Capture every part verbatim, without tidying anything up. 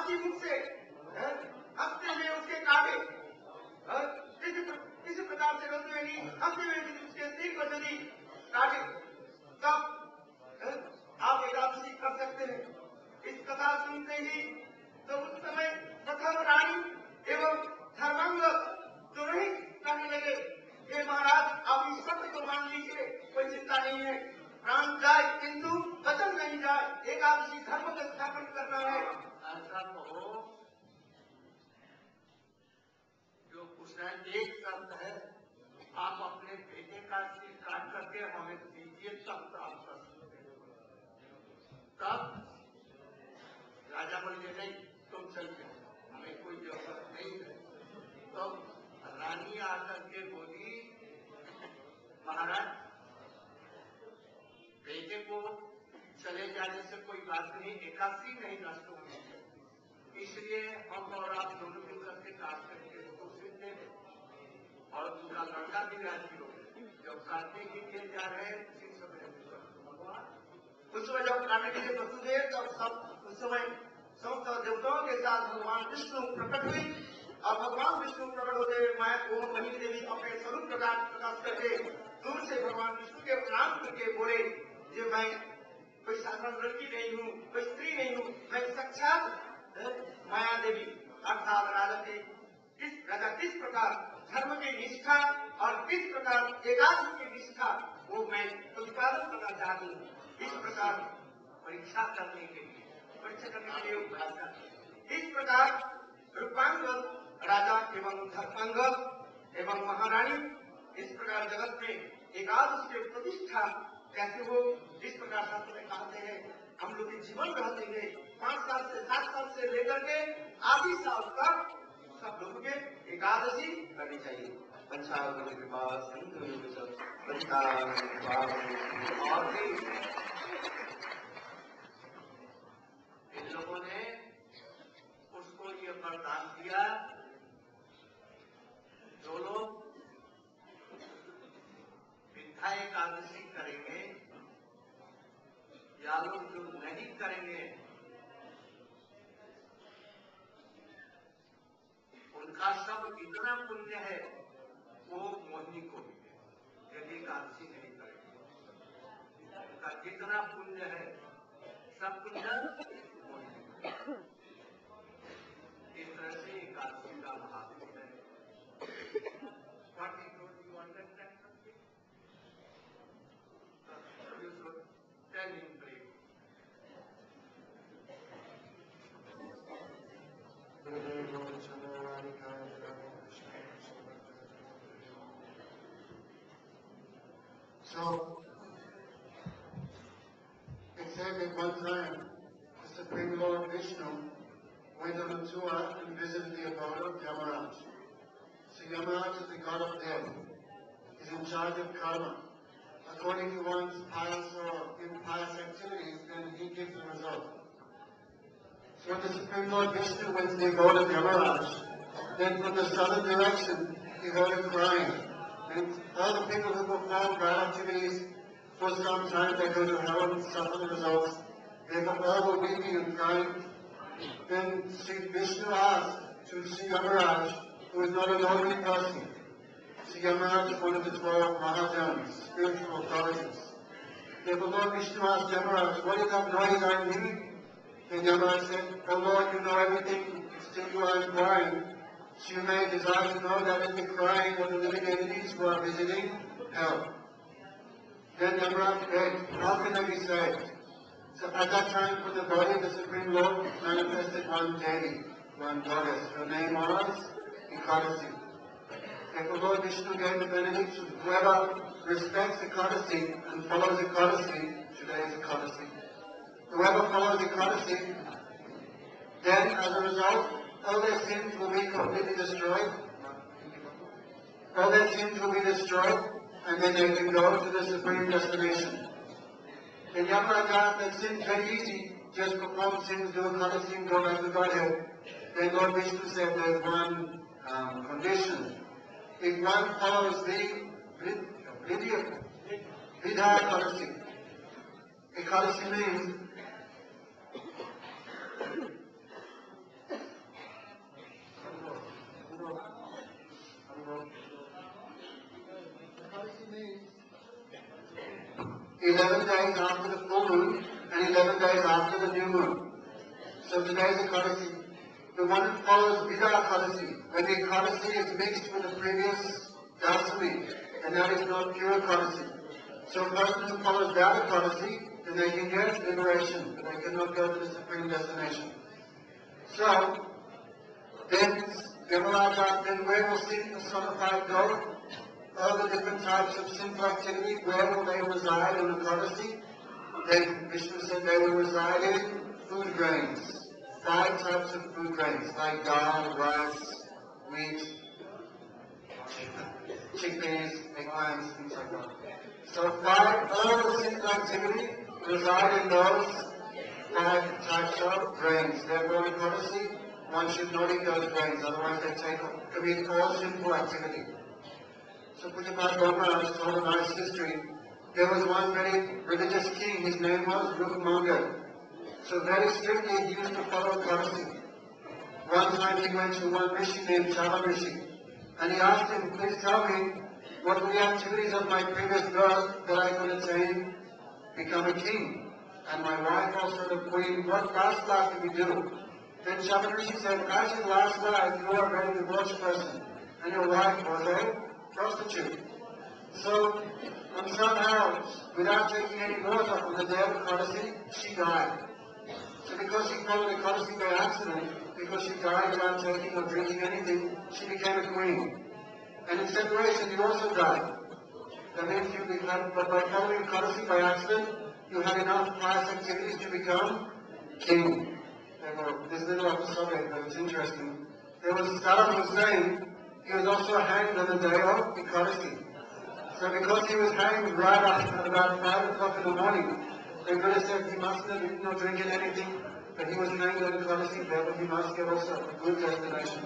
आपसी मुख से हंसते हुए उसके काटे, किसी किसी प्रकार से रोते हुए नहीं, हंसते हुए उसके सिर को यदि काटे तब आप एकादशी कर सकते हैं। इस कथा सुनते ही तो उस समय प्रथम रानी एवं धर्मांग दोनों ही कहने लगे, हे महाराज आप इस सत्य को मान लीजिए, कोई चिंता नहीं है, प्राण जाए किंतु वचन नहीं जाए, एकादशी धर्म का स्थापन करना है। ऐसा कहो जो कुशल एक शब्द है, आप अपने बेटे का सिर काट करके हमें दीजिए तब प्राप्त कर सकते। तब राजा बोले नहीं तुम चल जाओ, हमें कोई जरूरत नहीं है। तो रानी आकर के बोली महाराज बेटे को चले जाने से कोई बात नहीं, एकादशी नहीं नष्ट होनी चाहिए, इसलिए हम और आप दोनों मिलकर के काट करके उसको सिर दे दें और उनका लड़का भी राजी हो। जब काटने के लिए जा रहे हैं उसी समय उस समय जब काटने के लिए वसुदेव तब सब उस समय समस्त देवताओं के साथ भगवान विष्णु प्रकट हुई और भगवान विष्णु प्रकट होते हुए माया को मनी देवी अपने स्वरूप प्रकाश प्रकाश करके दूर से भगवान विष्णु के प्रणाम करके बोले, जो मैं कोई साधारण लड़की नहीं हूँ, कोई स्त्री नहीं हूँ, मैं साक्षात माया देवी अर्थात राजा के किस राजा किस प्रकार धर्म की निष्ठा और किस प्रकार एकादशी की निष्ठा वो मैं प्रतिपादन करना चाहती हूँ। इस प्रकार परीक्षा करने के लिए परीक्षा करने के लिए उपभाषा, इस प्रकार रूपांग राजा एवं धर्मांग एवं महारानी इस प्रकार जगत में एकादशी की प्रतिष्ठा कैसे हो, इस प्रकार शास्त्र में कहते हैं। हम लोग के जीवन रहते हैं पांच साल से सात साल से लेकर के आधी साल तक सब लोगों के एकादशी करनी चाहिए। पंचांग के पास और भी इन लोगों ने उसको ये वरदान दिया, जो लोग विद्या एकादशी करेंगे या लोग जो नहीं करेंगे उनका सब इतना पुण्य है वो मोहिनी को मिले। यदि एकादशी नहीं करेंगे उनका जितना पुण्य है सब पुण्य मोहिनी को। इस तरह से एकादशी का महात्म है। What he told you understand something? You should tell him briefly. So, it said that one time the Supreme Lord Vishnu went on a tour and visited the abode of Yamaraj. So Yamaraj is the god of death. He's in charge of karma. According to one's pious or impious activities, then he gives the result. So when the Supreme Lord Vishnu went to the abode of Yamaraj, then from the southern direction he heard a crying. And all the people who perform bad activities for some time they go to hell and suffer the results. Therefore all were weeping and crying. Then Sri Vishnu asked to Sri Yamaraj, who is not an ordinary person. Sri Yamaraj is one of the twelve Mahajans, spiritual authorities. Therefore Lord Vishnu asked Yamaraj, what is that noise I'm hearing? Then Yamaraj said, oh Lord, you know everything, still you are crying. So you may desire to know that is the crying of the living entities who are visiting hell. Then Yamaraj begged, how can I be saved? So at that time, from the body of the Supreme Lord manifested one deity, one goddess. Her name was Ekadasi. Therefore Lord Vishnu gave the benediction, whoever respects Ekadasi and follows Ekadasi, today is Ekadasi. Whoever follows Ekadasi, then as a result, all their sins will be completely destroyed. All their sins will be destroyed, and then they can go to the supreme destination. Then Yamaraj asked that sin's very easy, just perform sins, do a Ekadasi and go back to Godhead. Then Lord Vishnu said there's one um, condition. If one follows the Vidya Ekadasi, Ekadasi means eleven days after the full moon, and eleven days after the new moon. So today's Ekadasi. The one that follows Vida Ekadasi, when the Ekadasi is mixed with the previous Dasami, and that is not pure Ekadasi. So a person who follows that Ekadasi, then they can get liberation, but they cannot go to the supreme destination. So, then Yamaraja, then where will sin personified go? All the different types of sinful activity, where will they reside in Ekadasi? Then Vishnu said they will reside in food grains. Five types of food grains, like dal, rice, wheat, chickpeas, eggplants, things like that. So five, all the sinful activity reside in those five types of grains. Therefore, in Ekadasi, one should not eat those grains, otherwise they take commit all sinful activity. So Pujapad Maharaj told a nice history. There was one very religious king, his name was Rupamanga. So very strictly he used to follow Ekadasi. One time he went to one Rishi named Chala Rishi, and he asked him, please tell me, what were the activities of my previous birth that I could attain, become a king? And my wife also the queen, what last life did we do? Then Chala Rishi said, as your last life, you are a very divorced person, and your wife was a prostitute. So, and somehow, without taking any water on the day of Ekadasi, she died. So because she followed Ekadasi by accident, because she died without taking or drinking anything, she became a queen. And in separation, you also died. That means you become, but by following Ekadasi by accident, you had enough pious activities to become king. This little episode, but it's interesting. There was Saddam Hussein, he was also hanged on the day of Ekadasi. So because he was hanged right up at about five o'clock in the morning, the Buddha said he mustn't have eaten or drinking anything, but he was hanged on Ekadasi, therefore he must get also a good destination.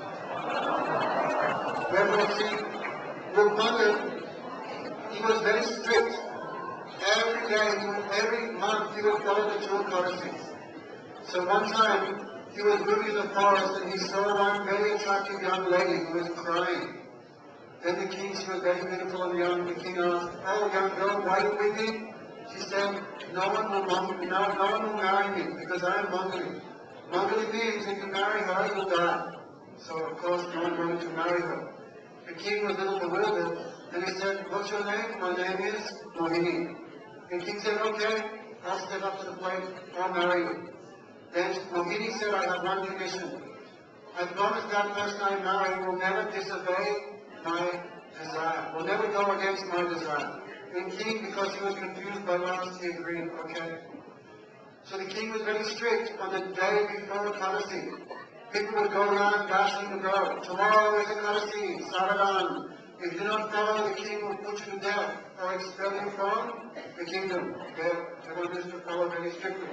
Therefore, see, Rupamanga, he was very strict. Every day, he would, every month, he would follow the two Ekadasis. So one time, he was moving in the forest and he saw one very attractive young lady who was crying. Then the king, she was very beautiful and young. The king asked, oh, young girl, why are you weeping? She said, no one will Mongoli, no, no one will marry me because I am Mongoli. Mongoli means if you marry her, you will die. So, of course, no one wanted to marry her. The king was a little bewildered and he said, what's your name? My name is Mohini. The king said, okay, I'll step up to the plate, I'll marry you. Then Mohini said, I have one condition. I promise that person I marry will never disobey my desire, will never go against my desire. The king, because he was confused by lust, he agreed, okay. So the king was very strict on the day before Ekadasi. People would go around bashing the girl. Tomorrow is Ekadasi, Saradan. If you do not follow, the king will put you to death or expel you from the kingdom. Everyone used to follow very strictly.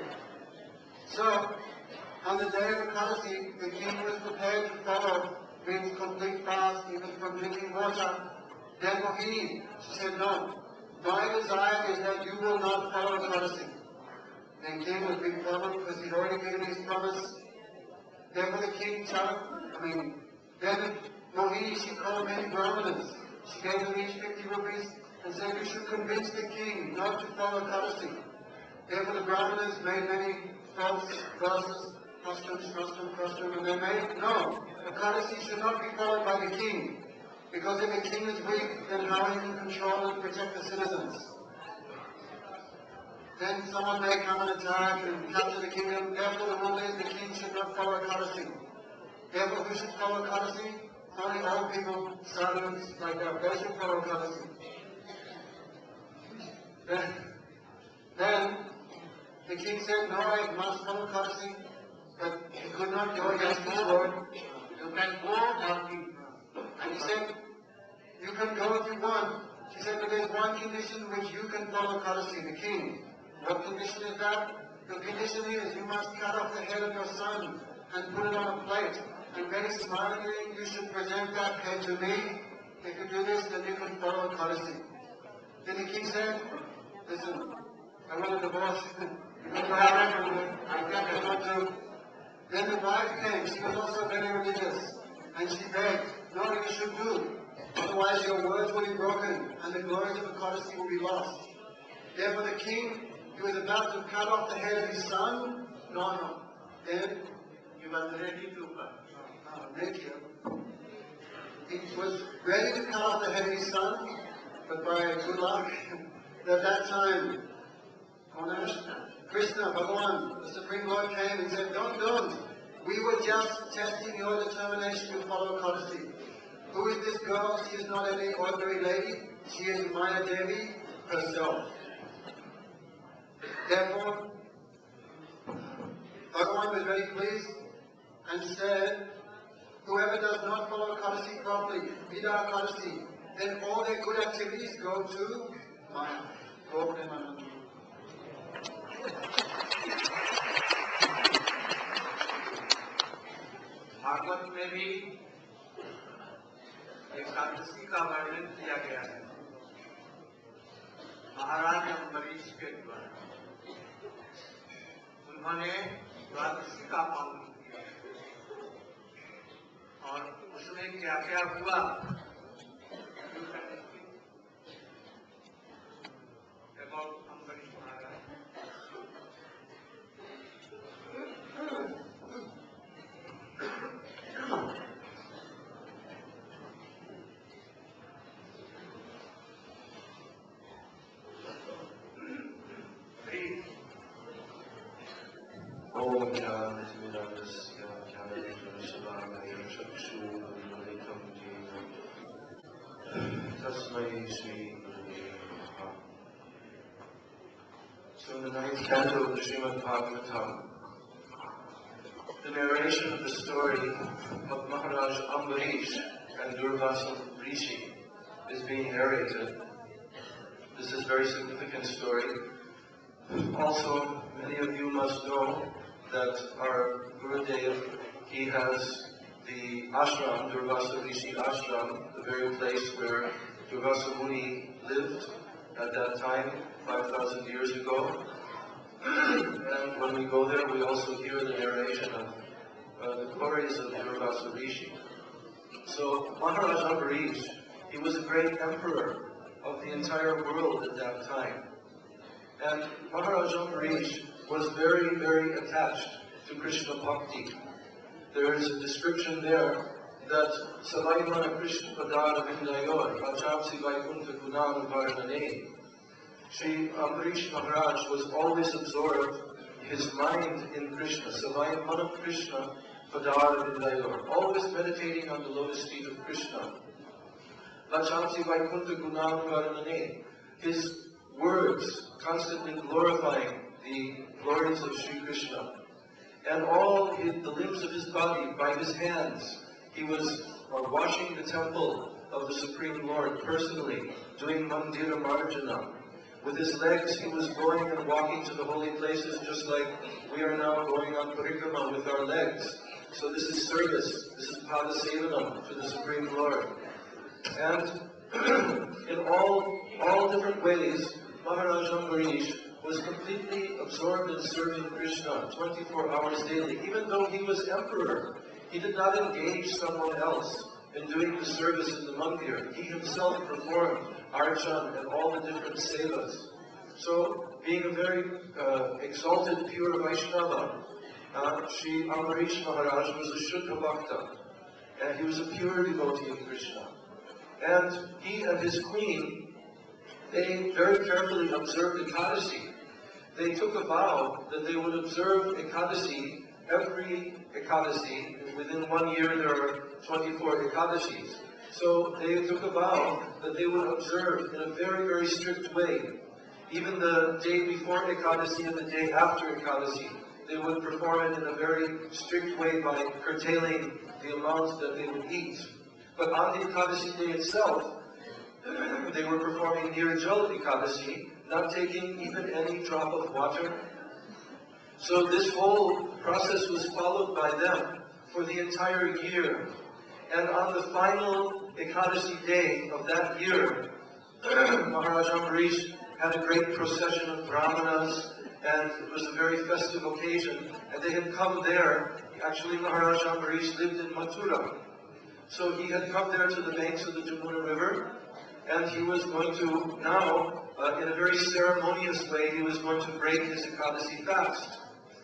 So, on the day of Ekadasi, the king was prepared to follow with complete fast, even from drinking water. Then Mohini, she said, no, my desire is that you will not follow Ekadasi. The king was being followed because he'd already given his promise. Therefore the king, I mean, then Mohini, she called many Brahmanas. She gave them each fifty rupees and said, you should convince the king not to follow Ekadasi. Therefore the Brahmanas made many false verses, customs, custom, custom, and they made, no, Ekadasi should not be followed by the king. Because if the king is weak, then how he can control and protect the citizens? Then someone may come and attack and capture the kingdom. Therefore the rule is the king should not follow Ekadasi. Therefore who should follow Ekadasi? Only old people, sadhus, like that. They should follow Ekadasi. Then, then the king said, no, I must follow Ekadasi. But he could not go against his word. You can go, Bhakti. And he said, you can go if you want. She said, but there's one condition which you can follow Ekadasi, the king. What condition is that? The condition is you must cut off the head of your son and put it on a plate. And very smilingly, you should present that head to me. If you do this, then you can follow Ekadasi. Then the king said, listen, I want a divorce. I can't afford to. Then the wife came. She was also very religious. And she begged, no, you should do. Otherwise your words will be broken and the glories of Ekadasi will be lost. Therefore the king, he was about to cut off the head of his son. No, no. Then he was ready to cut. uh, nature. He was ready to cut off the head of his son, but by good luck, at that time, Krishna, Bhagavan, the Supreme Lord came and said, don't, don't. We were just testing your determination to follow Kadasi. Who is this girl? She is not any ordinary lady. She is Maya Devi herself. Therefore, Bhagavan was very pleased and said, whoever does not follow Kadasi properly, Vida Kadasi, then all their good activities go to Maya. Go to Maya. Bhagavat में भी एकादशी का वर्णन किया गया है महाराज अम्बरीश के द्वारा। उन्होंने द्वादशी का पालन किया और उसमें क्या क्या हुआ about Ambarish Maharaj. Om Jnana-Timirandasya Jnana-Jnana-Shalakaya Chakshu-Unmilitam Jena Tasmai Shri Gurave Namaha. So in the ninth canto of the Srimad Bhagavatam, the narration of the story of Maharaj Ambarish and Durvasa Rishi is being narrated. This is a very significant story. Also, many of you must know that our Gurudev, he has the ashram, Durvasa Rishi ashram, the very place where Durvasa Muni lived at that time, five thousand years ago. And when we go there, we also hear the narration of uh, the glories of Durvasa Rishi. So, Maharaj Ambarish, he was a great emperor of the entire world at that time. And Maharaj Ambarish was very, very attached to Krishna Bhakti. There is a description there that Savaimana Krishna Padara Vindayor, Vachamsi Vaikunta Gunam Varnane. Shri Ambarish Maharaj was always absorbed, his mind in Krishna, Savaimana Krishna Padara Vindayor, always meditating on the lotus feet of Krishna. Vachamsi Vaikunta Gunam Varnane. His words constantly glorifying the glories of Sri Krishna. And all his, the limbs of his body, by his hands, he was uh, washing the temple of the Supreme Lord personally, doing Mandira Marjana. With his legs, he was going and walking to the holy places, just like we are now going on Parikrama with our legs. So this is service, this is Pada Sevanam to the Supreme Lord. And in all, all different ways, Maharaj Ambarish was completely absorbed in serving Krishna twenty-four hours daily. Even though he was emperor, he did not engage someone else in doing the service in the mandir. He himself performed archan and all the different sevas. So, being a very uh, exalted, pure Vaishnava, uh, Sri Ambarish Maharaj was a Shuddha Bhakta, and he was a pure devotee of Krishna. And he and his queen, they very carefully observed Ekadasi. They took a vow that they would observe Ekadasi every Ekadasi. Within one year there are twenty-four Ekadashis. So they took a vow that they would observe in a very, very strict way. Even the day before Ekadasi and the day after Ekadasi, they would perform it in a very strict way by curtailing the amounts that they would eat. But on the Ekadasi day itself, they were performing Nirjal Ekadasi, not taking even any drop of water. So this whole process was followed by them for the entire year. And on the final Ekadasi day of that year, Maharaj Ambarish had a great procession of brahmanas, and it was a very festive occasion. And they had come there. Actually, Maharaj Ambarish lived in Mathura. So he had come there to the banks of the Jamuna River, and he was going to now, uh, in a very ceremonious way, he was going to break his Ekadasi fast.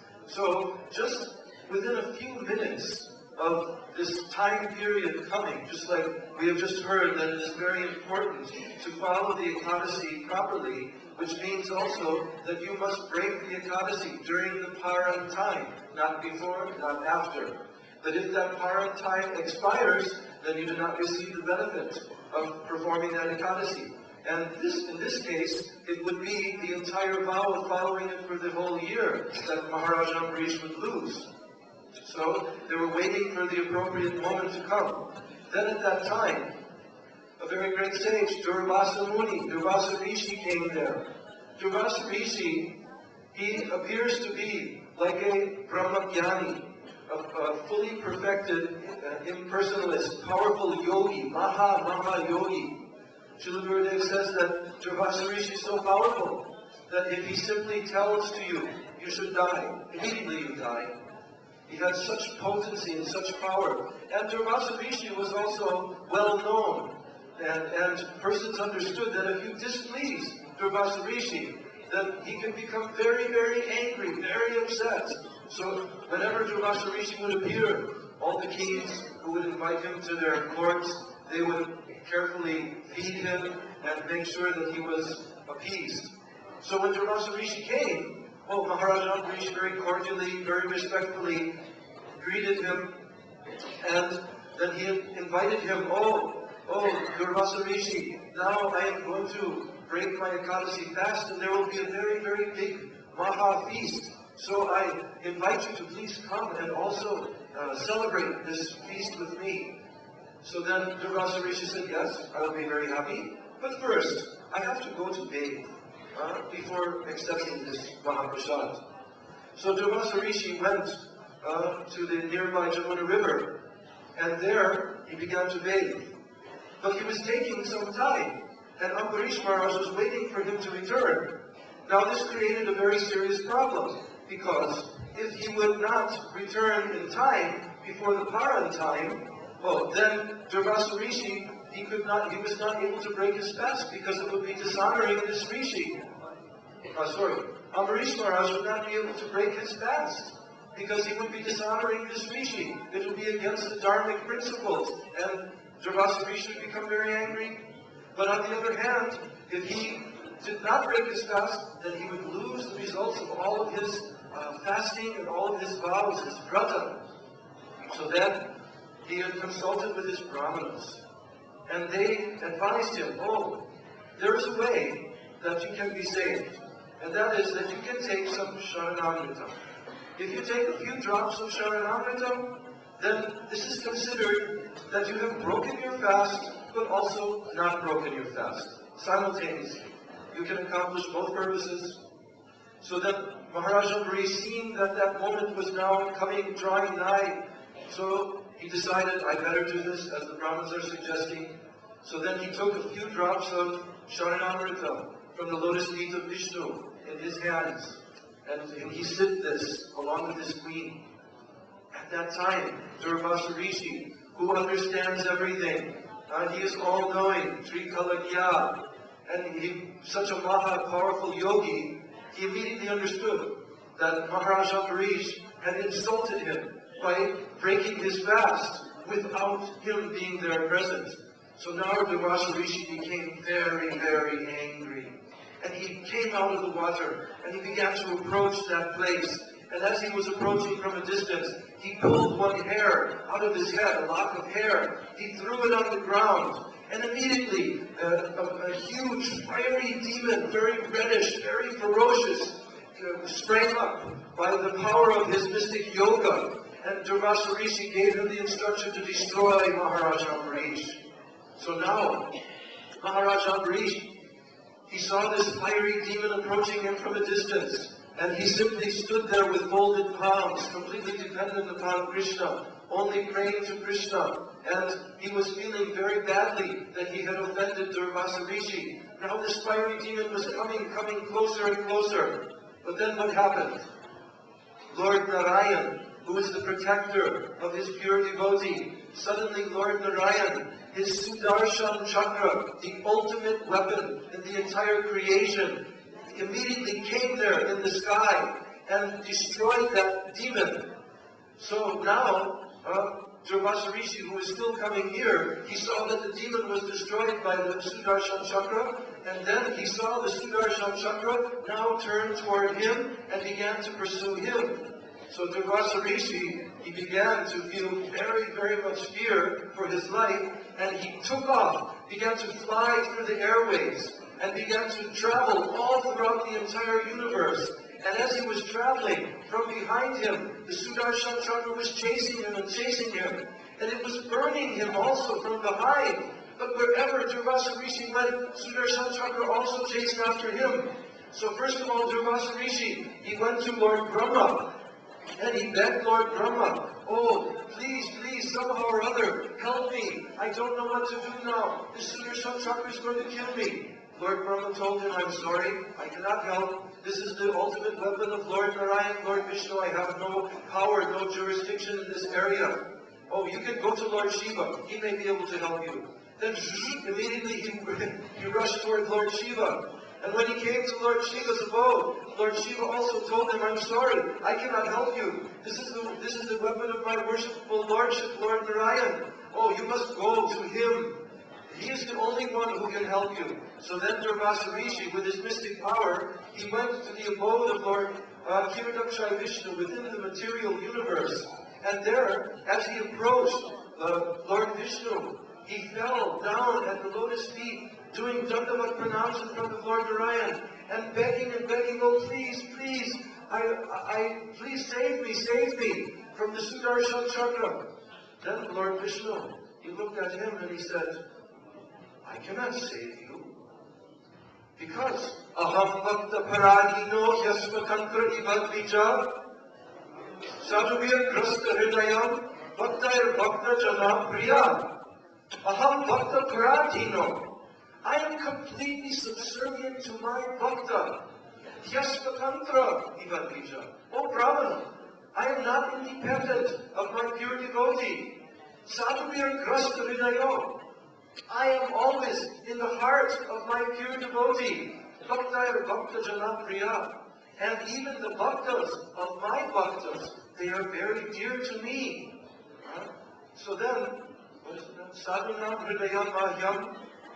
So, just within a few minutes of this time period coming, just like we have just heard that it is very important to follow the Ekadasi properly, which means also that you must break the Ekadasi during the Paran time, not before, not after. That if that Paran time expires, then you do not receive the benefit of performing that Ekadasi. And this, in this case, it would be the entire vow of following it for the whole year that Maharaj Ambarish would lose. So they were waiting for the appropriate moment to come. Then at that time, a very great sage, Durvasa Muni, Durvasa Rishi came there. Durvasa Rishi, he appears to be like a Brahmagyani, a, a fully perfected, uh, impersonalist, powerful yogi, Maha Maha Yogi. Srila Gurudev says that Durvasa Rishi is so powerful that if he simply tells to you, you should die, immediately you die. He had such potency and such power. And Durvasa Rishi was also well known. And, and persons understood that if you displease Durvasa Rishi, then he can become very, very angry, very upset. So whenever Durvasa Rishi would appear, all the kings who would invite him to their courts, they would carefully feed him and make sure that he was appeased. So when Durvasa Rishi came, oh, Maharaj Ambarish very cordially, very respectfully greeted him, and then he invited him, oh, oh, Durvasa Rishi, now I am going to break my Ekadasi fast, and there will be a very, very big Maha feast. So I invite you to please come and also uh, celebrate this feast with me. So then Durvasa Rishi said, yes, I will be very happy, but first, I have to go to bathe uh, before accepting this Mahaprasad. So Durvasa Rishi went uh, to the nearby Jamuna River, and there he began to bathe. But he was taking some time, and Ambarish Maharaj was waiting for him to return. Now this created a very serious problem, because if he would not return in time before the Paran time, well, then Durvasa Rishi, he could not, he was not able to break his fast because it would be dishonoring this Rishi. Uh, sorry, Ambarish Maharaj would not be able to break his fast because he would be dishonoring this Rishi. It would be against the Dharmic principles, and Durvasa Rishi would become very angry. But on the other hand, if he did not break his fast, then he would lose the results of all of his uh, fasting and all of his vows, his vrata. So then, he had consulted with his brahmanas, and they advised him, oh, there is a way that you can be saved, and that is that you can take some Sharanamrita. If you take a few drops of Sharanamrita, then this is considered that you have broken your fast, but also not broken your fast, simultaneously. You can accomplish both purposes. So that Maharaj Ambarish, seeing that that moment was now coming, drawing nigh, so he decided, I better do this, as the Brahmins are suggesting. So then he took a few drops of Sharanamrita from the lotus feet of Vishnu in his hands, and he sipped this along with his queen. At that time, Durvasa Rishi, who understands everything, uh, he is all-knowing, Trikalagya, and he, such a Maha powerful yogi, he immediately understood that Maharaj Ambarish had insulted him by breaking his fast without him being there present. So now Durvasa Rishi became very, very angry. And he came out of the water, and he began to approach that place. And as he was approaching from a distance, he pulled one hair out of his head, a lock of hair. He threw it on the ground, and immediately uh, a, a huge fiery demon, very reddish, very ferocious, uh, sprang up by the power of his mystic yoga. And Durvasa Rishi gave him the instruction to destroy Maharaj Ambarish. So now, Maharaj Ambarish, he saw this fiery demon approaching him from a distance, and he simply stood there with folded palms, completely dependent upon Krishna, only praying to Krishna. And he was feeling very badly that he had offended Durvasa Rishi. Now this fiery demon was coming, coming closer and closer. But then what happened? Lord Narayan, who is the protector of his pure devotee, suddenly Lord Narayan, his Sudarshan Chakra, the ultimate weapon in the entire creation, immediately came there in the sky and destroyed that demon. So now, uh, Durvasa Rishi, who is still coming here, he saw that the demon was destroyed by the Sudarshan Chakra, and then he saw the Sudarshan Chakra now turn toward him and began to pursue him. So Durvasa Rishi, he began to feel very, very much fear for his life, and he took off, began to fly through the airways, and began to travel all throughout the entire universe. And as he was traveling, from behind him, the Sudarshan Chakra was chasing him and chasing him. And it was burning him also from behind. But wherever Durvasa Rishi went, Sudarshan Chakra also chased after him. So first of all, Durvasa Rishi, he went to Lord Brahma. And he begged Lord Brahma, oh, please, please, somehow or other, help me. I don't know what to do now. The Sudarshan Chakra is going to kill me. Lord Brahma told him, I'm sorry, I cannot help. This is the ultimate weapon of Lord Narayan, Lord Vishnu. I have no power, no jurisdiction in this area. Oh, you can go to Lord Shiva. He may be able to help you. Then immediately he, he rushed toward Lord Shiva. And when he came to Lord Shiva's abode, Lord Shiva also told him, I'm sorry, I cannot help you. This is the, this is the weapon of my worshipful lordship, Lord Narayan. Oh, you must go to him. He is the only one who can help you. So then Durvasa Rishi, with his mystic power, he went to the abode of Lord uh, Kiradakshai Vishnu within the material universe. And there, as he approached uh, Lord Vishnu, he fell down at the lotus feet, doing Dandavat pranams in front of Lord Narayan, and begging and begging, oh please, please, I, I, please save me, save me from the Sudarshan Chakra. Then Lord Vishnu, he looked at him and he said, I cannot save you, because aham bhakta paragino yasvatantra ivadvija sadhuvir grasta hridayam bhaktair bhakta jana priya. Aham bhakta paragino. I am completely subservient to my bhakta. Yasvatantra ivadvija. Oh Brahman, I am not independent of my pure devotee. Sadhuvir grasta hridayam. I am always in the heart of my pure devotee, Bhaktair Bhakta Jana Priya. And even the bhaktas of my bhaktas, they are very dear to me. Huh? So then, what is that? Sadhunam Hridayam Mahyam.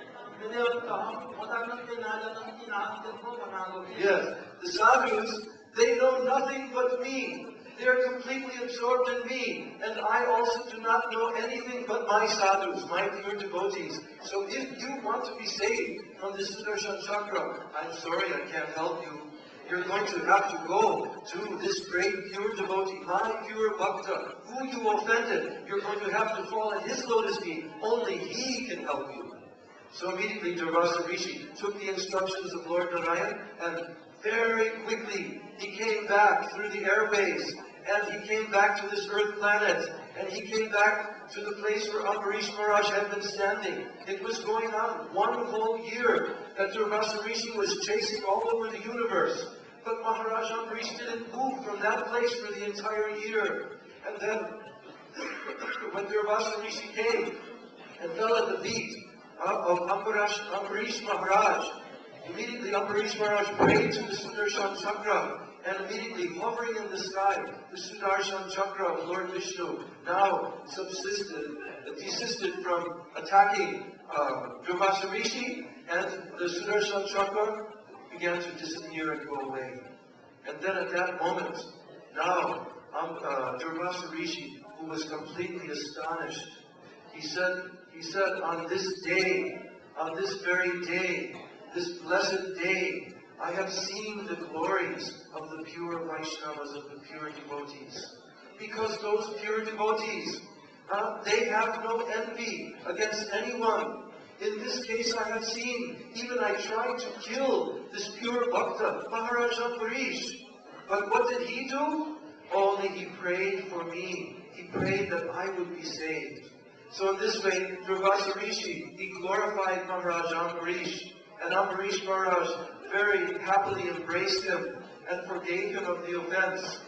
Yes, the sadhus, they know nothing but me. They are completely absorbed in me, and I also do not know anything but my sadhus, my pure devotees. So if you want to be saved from the Sudarshan Chakra, I'm sorry, I can't help you. You're going to have to go to this great pure devotee, my pure bhakta, who you offended. You're going to have to fall at his lotus feet. Only he can help you. So immediately Durvasa Rishi took the instructions of Lord Narayan, and very quickly he came back through the airways, and he came back to this earth planet, and he came back to the place where Ambarish Maharaj had been standing. It was going on one whole year that Durvasa Rishi was chasing all over the universe. But Maharaj Ambarish didn't move from that place for the entire year. And then, when Durvasa Rishi came and fell at the feet uh, of Ambarish, Ambarish Maharaj, immediately Ambarish Maharaj prayed to the Sudarshan Chakra, and immediately hovering in the sky, the Sudarshan Chakra of Lord Vishnu now subsisted, desisted from attacking uh, Durvasa Rishi, and the Sudarshan Chakra began to disappear and go away. And then at that moment, now um, uh, Durvasa Rishi, who was completely astonished, he said, he said, on this day, on this very day, this blessed day, I have seen the glories of the pure Vaishnavas, of the pure devotees. Because those pure devotees, uh, they have no envy against anyone. In this case, I have seen, even I tried to kill this pure bhakta, Maharaj Ambarish. But what did he do? Only he prayed for me. He prayed that I would be saved. So in this way, Durvasa Rishi, he glorified Maharaj Ambarish. And Ambarish Maharaj very happily embraced him and forgave him of the offense.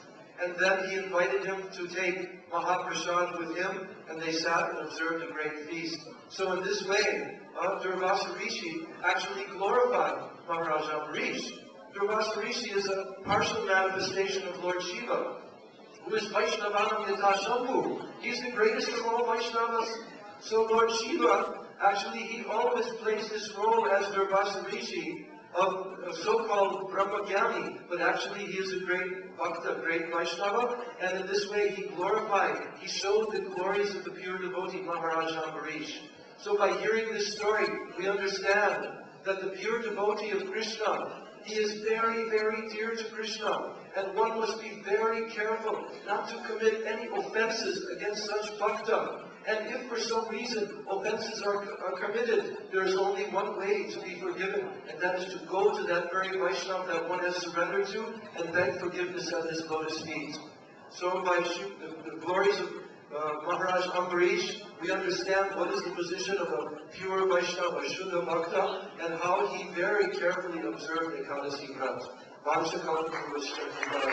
and then he invited him to take Mahaprasad with him, and they sat and observed a great feast. So in this way, uh, Durvasa Rishi actually glorified Maharaj Ambarish. Durvasa Rishi is a partial manifestation of Lord Shiva, who is Vaishnavanam Yatha Shambhu. He's the greatest of all Vaishnavas. So Lord Shiva, actually, he always plays this role as Durvasa Rishi of a so-called Brahmagyani, but actually he is a great Bhakta, great Vaishnava, and in this way he glorified, he showed the glories of the pure devotee Maharaj Ambarish. So by hearing this story, we understand that the pure devotee of Krishna, he is very, very dear to Krishna, and one must be very careful not to commit any offenses against such bhakta. And if for some reason offenses are, are committed, there is only one way to be forgiven, and that is to go to that very Vaishnava that one has surrendered to and beg forgiveness at his lotus feet. So by the, the glories of uh, Maharaj Ambarish, we understand what is the position of a pure Vaishnava, Shuddha Bhakta, and how he very carefully observed Ekadasi Vrat. Vansha Kalpavrushya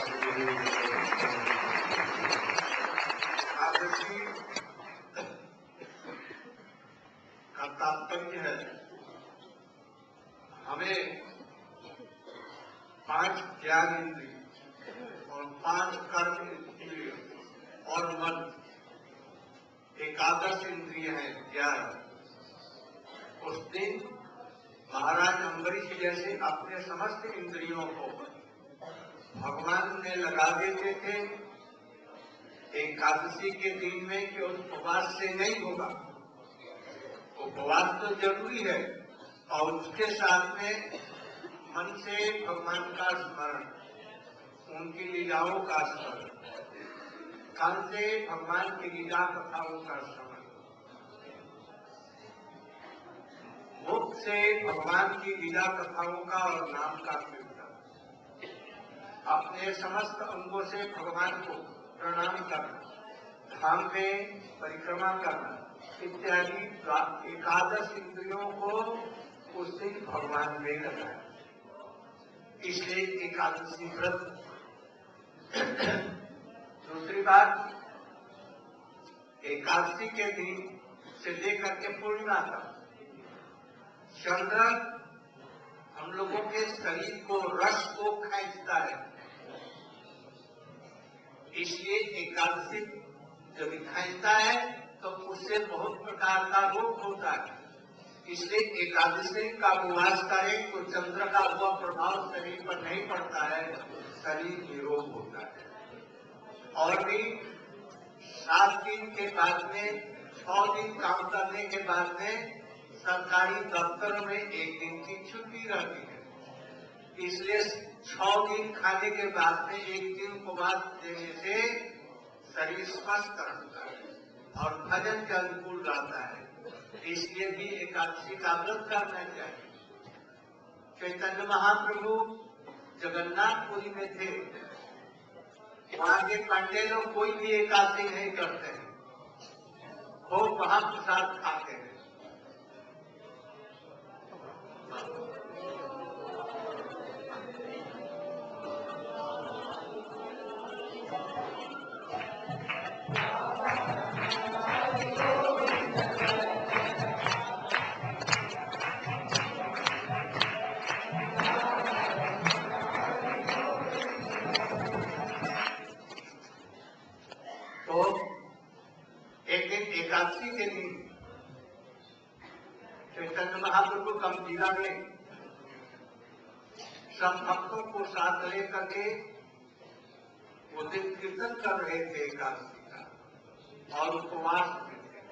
का तात्पर्य है, हमें पांच ज्ञान इंद्रिय और पांच कर्म इंद्रिय और मन, एकादश इंद्रिय है ज्ञान। उस दिन महाराज अम्बरीश जैसे अपने समस्त इंद्रियों को भगवान ने लगा देते थे एकादशी के दिन में कि उपवास से नहीं होगा। उपवास तो जरूरी है और उसके साथ में मन से भगवान का स्मरण, उनकी लीलाओं का स्मरण, कान से भगवान की लीला कथाओं का स्मरण, मुख से भगवान की लीला कथाओं का और नाम का कीर्तन, अपने समस्त अंगों से भगवान को प्रणाम करना, धाम में परिक्रमा करना इत्यादि एकादश इंद्रियों को उस दिन भगवान में लगाया। इसलिए एकादशी व्रत। दूसरी बात, एकादशी के दिन से लेकर के पूर्णिमा तक चंद्र हम लोगों के शरीर को, रस को खींचता है। इसलिए एकादशी जब खींचता है तो उससे बहुत प्रकार का रोग होता है। इसलिए एकादशी का उपवास करें तो चंद्र का हुआ प्रभाव शरीर पर नहीं पड़ता है, शरीर निरोग होता है। और भी सात दिन के बाद में, छह दिन काम करने के बाद में सरकारी दफ्तरों में एक दिन की छुट्टी रहती है। इसलिए छह दिन खाने के बाद में एक दिन उपवास देने से शरीर स्वस्थ रहता है और भजन के अनुकूल रहता है। इसलिए भी एकादशी का व्रत करना चाहिए। चैतन्य महाप्रभु जगन्नाथपुरी में थे, वहां के पंडे लोग कोई भी एकादशी नहीं करते हैं, खूब महाप्रसाद खाते हैं। एकादशी के दिन चैतन्य महाप्रभु कमजीरा में सब भक्तों को साथ लेकर के वो दिन कीर्तन कर रहे थे एकादशी का और उपवास में थे।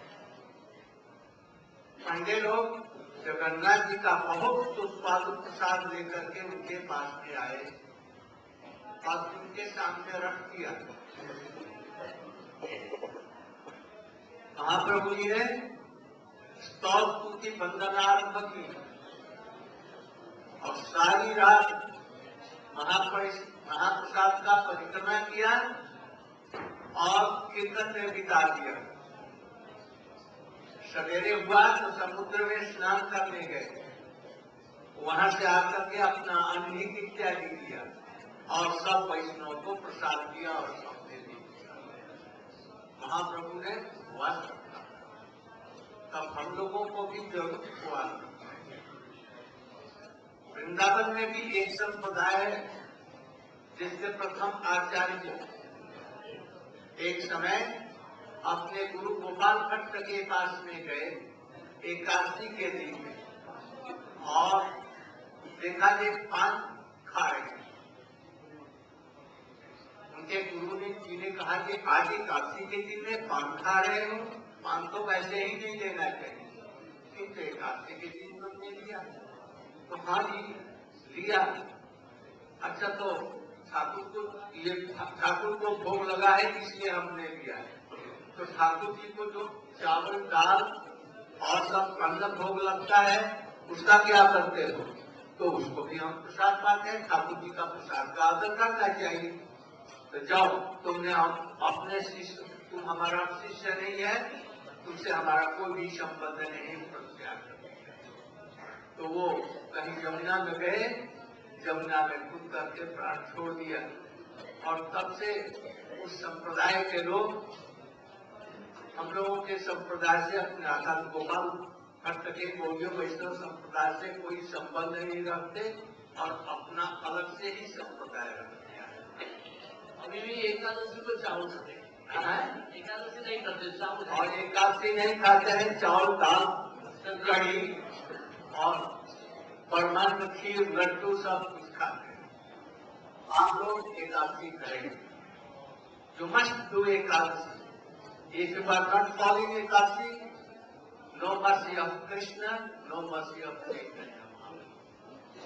पंडे लोग जगन्नाथ जी का बहुत उत्पादक प्रसाद लेकर के उनके पास में आए और उनके सामने रख दिया। महाप्रभु जी ने स्तव स्तुति वंदना आरंभ की और सारी रात महाप्रसाद का परिक्रमा किया और कीर्तन में बिता दिया। सवेरे हुआ तो समुद्र में स्नान करने गए, वहां से आकर के अपना अन्न इत्यादि किया और सब वैष्णव को प्रसाद दिया और सबने दिया। महाप्रभु ने उपवास रखा, तब हम लोगों को भी जरूर उपवास रखना है। वृंदावन में भी एक संप्रदाय है जिसके प्रथम आचार्य एक समय अपने गुरु गोपाल भट्ट के पास में गए एकादशी के दिन में, और देखा ये पान खा रहे हैं। उनके गुरु ने जी ने कहा कि आज एकादशी के दिन में पान खा रहे हो, पान तो वैसे ही नहीं लेना चाहिए, किंतु एकादशी के दिन तो ले लिया। तो हाँ जी लिया। अच्छा तो ठाकुर को ये ठाकुर को भोग लगा है इसलिए हमने लिया है। तो ठाकुर जी को जो चावल दाल और सब अन्न भोग लगता है उसका क्या करते हो? तो उसको भी हम प्रसाद पाते हैं। ठाकुर जी का प्रसाद का आदर करना चाहिए। तो जाओ, तुमने हम अपने शिष्य, तुम हमारा शिष्य नहीं है, तुमसे हमारा कोई भी संबंध नहीं, प्रत्याग। तो वो कहीं जमुना में गए, जमुना में कूद करके प्राण छोड़ दिया। और तब से उस संप्रदाय के लोग हम लोगों के संप्रदाय से अपने आचार्य गोपाल भट्ट के गौड़ीय वैष्णव संप्रदाय से कोई संबंध नहीं रखते और अपना अलग से ही संप्रदाय रखते हैं। अभी भी एकादशी को चावल खाते हैं, एकादशी नहीं करते चावल। और एकादशी नहीं खाते हैं, चावल दाल कढ़ी और परमान्न खीर लड्डू सब कुछ खाते हैं। आप लोग एकादशी करेंगे, you must do Ekadashi. If you are not following Ekadasi, no mercy of Krishna, no mercy of Chaitanya Mahaprabhu.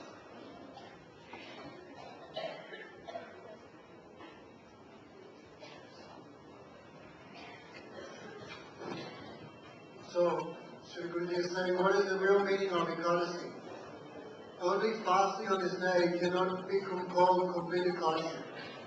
So, Sri Guruji is saying, what is the real meaning of Ekadasi? Only fasting on this day cannot be called complete Ekadasi.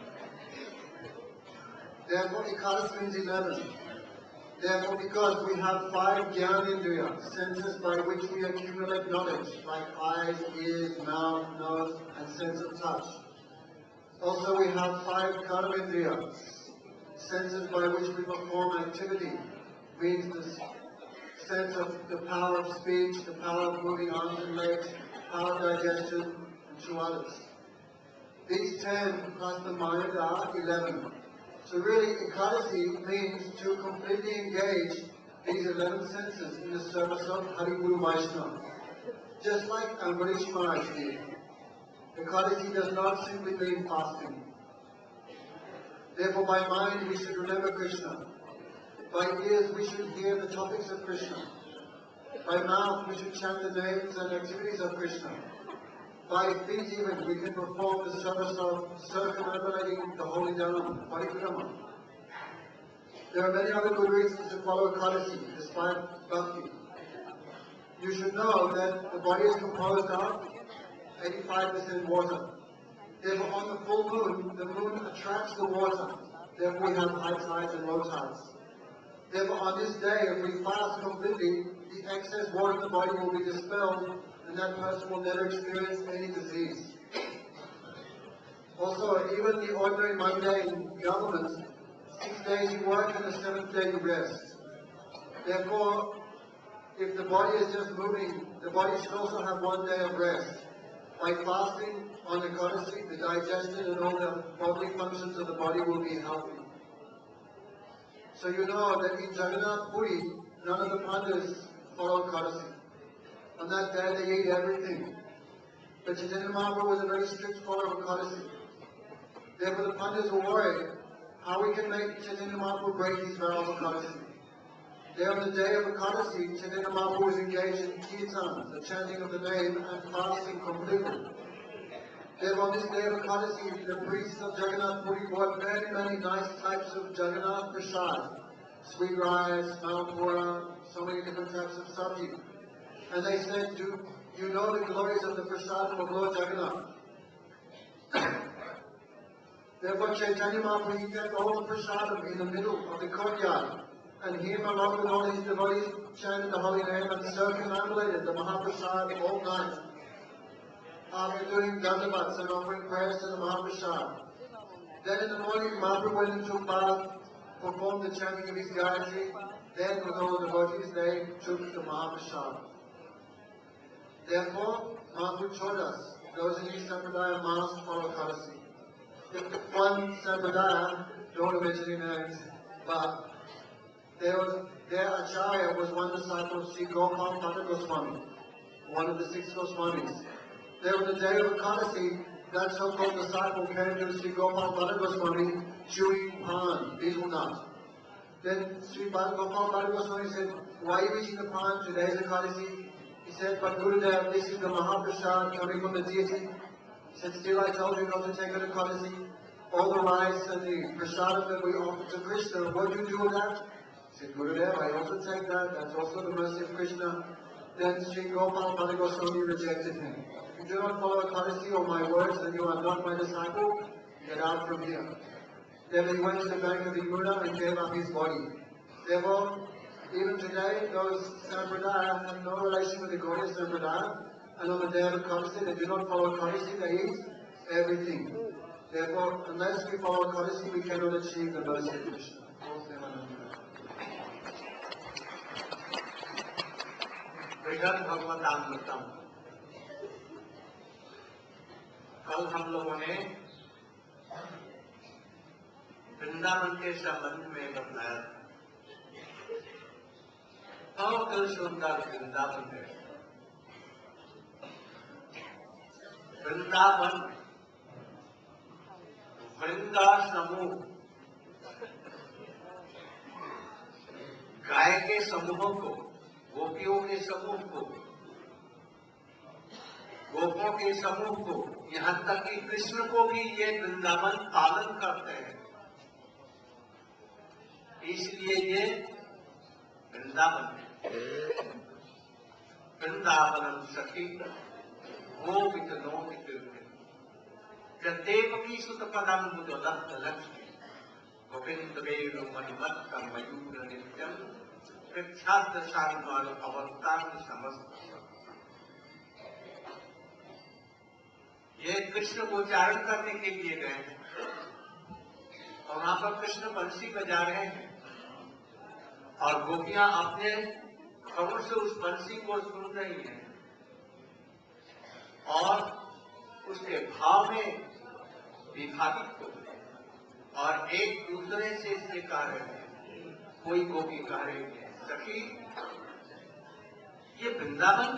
Therefore, Ekadasi means eleven. Therefore, because we have five Jnanendriya, senses by which we accumulate knowledge, like eyes, ears, mouth, nose, and sense of touch. Also, we have five Karmendriya, senses by which we perform activity, means the sense of the power of speech, the power of moving arms and legs, power of digestion, and two others. These ten plus the mind are eleven. So really, Ekadasi means to completely engage these eleven senses in the service of Hari Guru Vaishnava. Just like Ambarish Maharaj did. Ekadasi does not simply mean fasting. Therefore, by mind we should remember Krishna. By ears we should hear the topics of Krishna. By mouth we should chant the names and activities of Krishna. By feet even, we can perform the service of circumambulating the holy Dhamma, Parikrama. There are many other good reasons to follow Ekadasi, despite bhakti. You should know that the body is composed of eighty-five percent water. Therefore, on the full moon, the moon attracts the water. Therefore, we have high tides and low tides. Therefore, on this day, if we fast completely, the excess water in the body will be dispelled, and that person will never experience any disease. Also, even the ordinary mundane government, six days you work and the seventh day you rest. Therefore, if the body is just moving, the body should also have one day of rest. By fasting on the Ekadasi, the digestion and all the bodily functions of the body will be healthy. So you know that in Jagannath Puri, none of the Pandavas follow Ekadasi. On that day they ate everything. But Chaitanya Mahaprabhu was a very strict follower of Ekadasi. Therefore the Pandavas were worried how we can make Chaitanya Mahaprabhu break his vow of Ekadasi. There on the day of Ekadasi, Chaitanya Mahaprabhu was engaged in kirtan, the chanting of the name, and fasting completely. Therefore on this day of Ekadasi, the priests of Jagannath Puri bought very many nice types of Jagannath Prasad, sweet rice, malpura, so many different types of sabji. And they said, do you know the glories of the Prasad of Lord Jagannath? Therefore Chaitanya Mahaprabhu kept all the Prasadam in the middle of the courtyard. And him along with all his devotees chanted the holy name and circumambulated the Mahaprasad all night. after doing dandavats and offering prayers to the Mahaprasad. Then in the morning, Mahaprabhu went and took bath, performed the chanting of his Gayatri. Then, with all the devotees, they took the Mahaprasad. Therefore, Mahaprabhu told us, those in each Sampradaya must follow Kadasi. If one Sampradaya, don't want to mention any names, but there was, their Acharya was one disciple of Sri Gopal Bhatta Goswami, one of the six Goswamis. There was a day of Kadasi, that so-called disciple came to Sri Gopal Bhatta Goswami chewing pan, betel nut. Then Sri Gopal Bhatta Goswami said, why are you eating the pan? Today's Ekadasi. He said, but Gurudev, this is the Mahaprasad coming from the deity. He said, still I told you not to take it to Ekadasi. All the rice and the prasadam that we offer to Krishna, what do you do with that? He said, Gurudev, I also take that. That's also the mercy of Krishna. Then Sri Gopal Bhatta Goswami rejected him. If you do not follow Ekadasi or my words, then you are not my disciple. Get out from here. Then he went to the bank of the Yamuna and gave up his body. Therefore, even today, those Sampradaya have no relation with the Gaudiya Sampradaya, and on the day of Ekadasi, they do not follow Ekadasi, they eat everything. Therefore, unless we follow Ekadasi, we cannot achieve the mercy of Krishna. बृहद भगवतामृतम। कल हम लोगों ने वृंदावन के संबंध में बताया बहुत सुंदर वृंदावन है। वृंदावन वृंदा समूह, गाय के समूह को, गोपियों के समूह को, गोपों के समूह को, यहाँ तक कि कृष्ण को भी ये वृंदावन पालन करते हैं। इसलिए ये वृंदावन है। वृंदावनम सखी गोपित नोपित देवकी सुत पदम मुदलत लक्ष्मी गोविंद वेणु मणिमत्त मयूर नित्यम प्रख्यात सारवाल अवतार समस्त। ये कृष्ण को उच्चारण करने के लिए गए हैं और वहां पर कृष्ण बंसी बजा रहे हैं और गोपियां अपने खबर से उस बंसी को सुन रही हैं और उसके भाव में विभावित हो गए और एक दूसरे से इससे कह रहे हैं। कोई गोपी कह रही है, सखी ये वृंदावन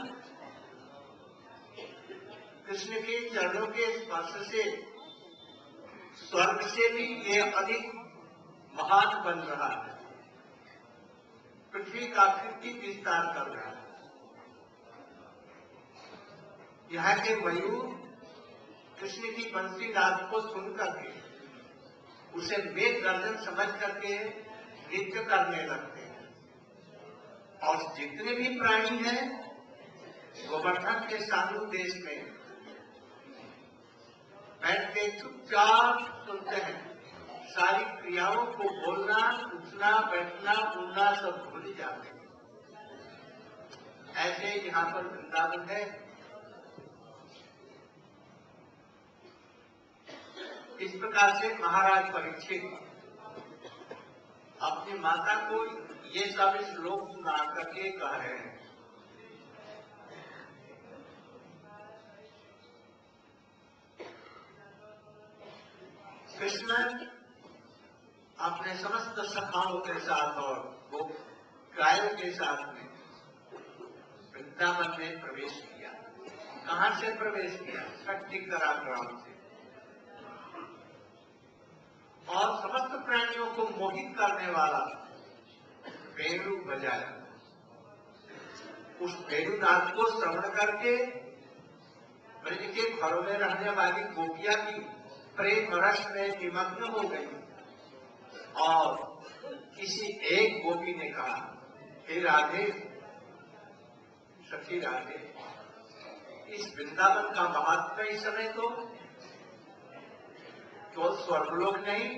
कृष्ण के चरणों के स्पर्श से स्वर्ग से भी ये अधिक महान बन रहा है, पृथ्वी का कीर्ति विस्तार कर रहा है। यहाँ के मयूर कृष्ण की बंसी नाद को सुन करके उसे मेघ गर्जन समझ करके नृत्य करने लगते हैं और जितने भी प्राणी हैं गोवर्धन के साधु देश में बैठ के चुपचाप सुनते हैं। सारी क्रियाओं को बोलना, उठना, बैठना, उड़ना सब भूल जाते हैं। ऐसे यहाँ पर वृंदावन है। इस प्रकार से महाराज परीक्षित अपनी माता को ये सब श्लोक सुना करके कह रहे हैं। कृष्ण अपने समस्त सखाओं के साथ और वो गायों के साथ में वृंदावन में प्रवेश किया। कहां से प्रवेश किया? शक्तिकरा ग्राम से। और समस्त प्राणियों को मोहित करने वाला वेणु बजाया। उस वेणुनाद को श्रवण करके ब्रज के घरों में रहने वाली गोपियां भी प्रेम रस में निमग्न हो गई और किसी एक गोपी ने कहा, हे राधे, सखी राधे, इस वृंदावन का महात्मा इस समय तो तो स्वर्गलोक नहीं,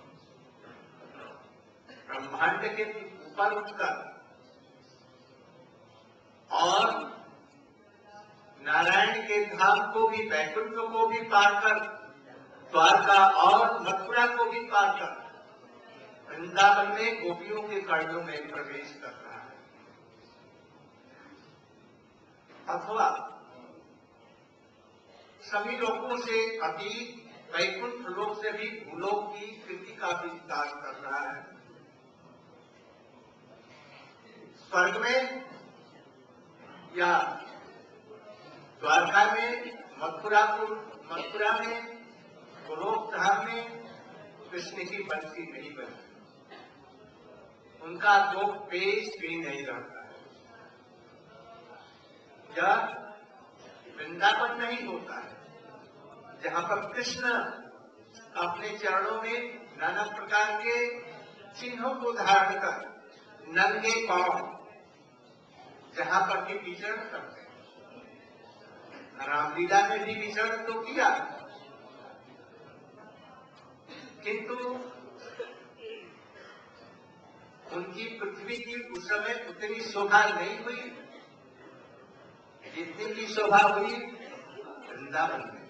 ब्रह्मांड के ऊपर उठकर और नारायण के धाम को भी, वैकुंठ को भी पार कर, द्वारका और मथुरा को भी पार कर वृंदावन में गोपियों के कर्णों में प्रवेश कर रहा है। अथवा सभी लोगों से अतीत वैकुंठ लोक से भी भूलोक की स्थिति का विस्तार कर रहा है। स्वर्ग में या द्वारका में, मथुरा को मथुरा में, गोलोक धाम में कृष्ण की बंसी नहीं बनती, उनका दो पेश भी नहीं रहता है। यह वृंदावन नहीं होता है जहां पर कृष्ण अपने चरणों में नाना प्रकार के चिन्हों को धारण कर नंगे पांव जहां पर भी विचरण करते हैं। रामलीला में भी विचरण तो किया, किंतु उनकी पृथ्वी की उस समय उतनी शोभा नहीं हुई जितनी की शोभा हुई वृंदावन में।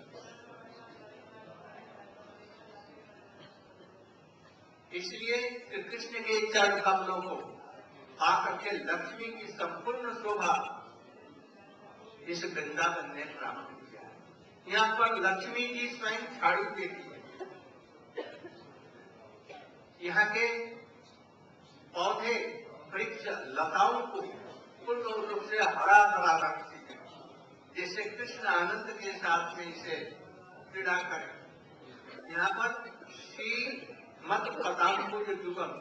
इसलिए श्री कृष्ण के चरण कमलों को आकर के लक्ष्मी की संपूर्ण शोभा इस वृंदावन ने प्राप्त किया है। यहाँ पर लक्ष्मी जी स्वयं झाड़ू देती है। यहाँ के पौधे, वृक्ष, लताओं को पूर्ण रूप से हरा भरा रखती है, जैसे कृष्ण आनंद के साथ में इसे क्रीड़ा करें। यहाँ पर शील मत पदांकुज जुगल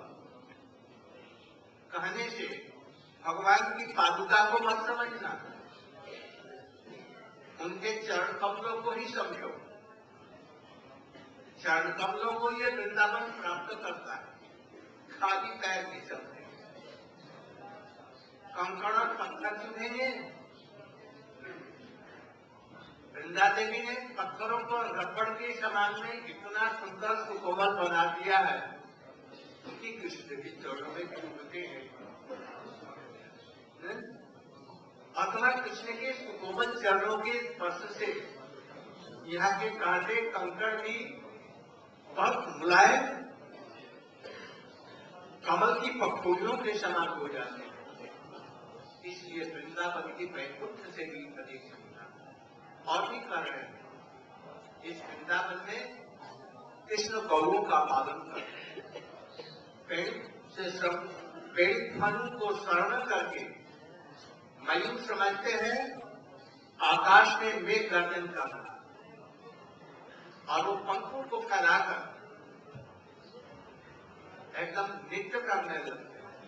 कहने से भगवान की पादुका को मत समझना, उनके चरण कमलों को ही समझो। चरण कमलों को ये वृंदावन प्राप्त करता है। खाली पैर नहीं चलते, कंकड़ और पत्थर चुनेंगे। वृंदा देवी ने पत्थरों को रबड़ के समान में इतना सुंदर सुकोमल बना दिया है कि कृष्ण के चरणों में चुभते हैं। अथवा कृष्ण के सुकोमल चरणों के स्पर्श से यहाँ के कांटे कंकड़ भी बहुत मुलायम कमल की पखुड़ियों के समान हो जाते हैं। इसलिए वृंदावन की वैकुंठ से भी अधिक सुंदर। और भी कारण है, इस वृंदावन में कृष्ण गौओं का पालन करते हैं। पेड़ से सब पेड़ फलों को शरण करके मयूर समझते हैं आकाश में मेघ गर्जन करना, और वो पंखों को फैलाकर एकदम नृत्य करने लगते हैं।